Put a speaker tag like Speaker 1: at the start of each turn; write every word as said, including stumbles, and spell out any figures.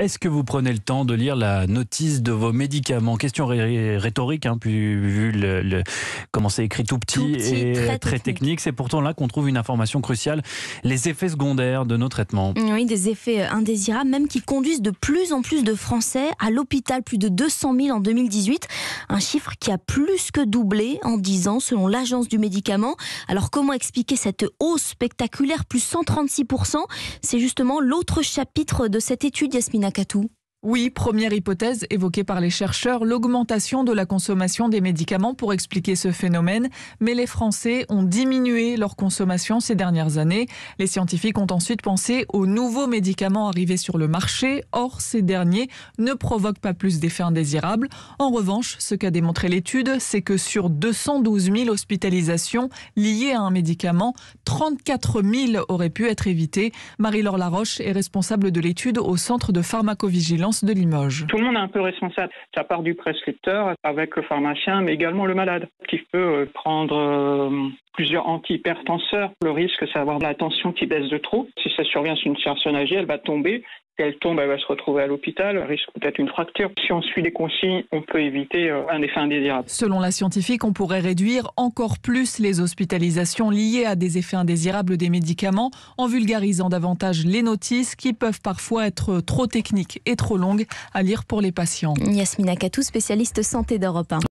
Speaker 1: Est-ce que vous prenez le temps de lire la notice de vos médicaments? Question ré rhétorique, hein, puis, vu le, le, comment c'est écrit tout petit,
Speaker 2: tout petit
Speaker 1: et
Speaker 2: très,
Speaker 1: très
Speaker 2: technique.
Speaker 1: technique. C'est pourtant là qu'on trouve une information cruciale, les effets secondaires de nos traitements.
Speaker 2: Oui, des effets indésirables, même qui conduisent de plus en plus de Français à l'hôpital, plus de deux cent mille en deux mille dix-huit. Un chiffre qui a plus que doublé en dix ans, selon l'Agence du médicament. Alors comment expliquer cette hausse spectaculaire, plus cent trente-six pour cent? C'est justement l'autre chapitre de cette étude, Yasmina Katou.
Speaker 3: Oui, première hypothèse évoquée par les chercheurs, l'augmentation de la consommation des médicaments pour expliquer ce phénomène. Mais les Français ont diminué leur consommation ces dernières années. Les scientifiques ont ensuite pensé aux nouveaux médicaments arrivés sur le marché. Or, ces derniers ne provoquent pas plus d'effets indésirables. En revanche, ce qu'a démontré l'étude, c'est que sur deux cent douze mille hospitalisations liées à un médicament, trente-quatre mille auraient pu être évitées. Marie-Laure Laroche est responsable de l'étude au Centre de pharmacovigilance de Limoges.
Speaker 4: Tout le monde est un peu responsable. Ça part du prescripteur avec le pharmacien, mais également le malade, qui peut prendre euh, plusieurs antihypertenseurs. Le risque, c'est d'avoir la tension qui baisse de trop. Si ça survient sur une personne âgée, elle va tomber. Si elle tombe, elle va se retrouver à l'hôpital, elle risque peut-être une fracture. Si on suit les consignes, on peut éviter un effet indésirable.
Speaker 3: Selon la scientifique, on pourrait réduire encore plus les hospitalisations liées à des effets indésirables des médicaments en vulgarisant davantage les notices qui peuvent parfois être trop techniques et trop longues à lire pour les patients.
Speaker 2: Yasmina Katou, spécialiste santé d'Europe un.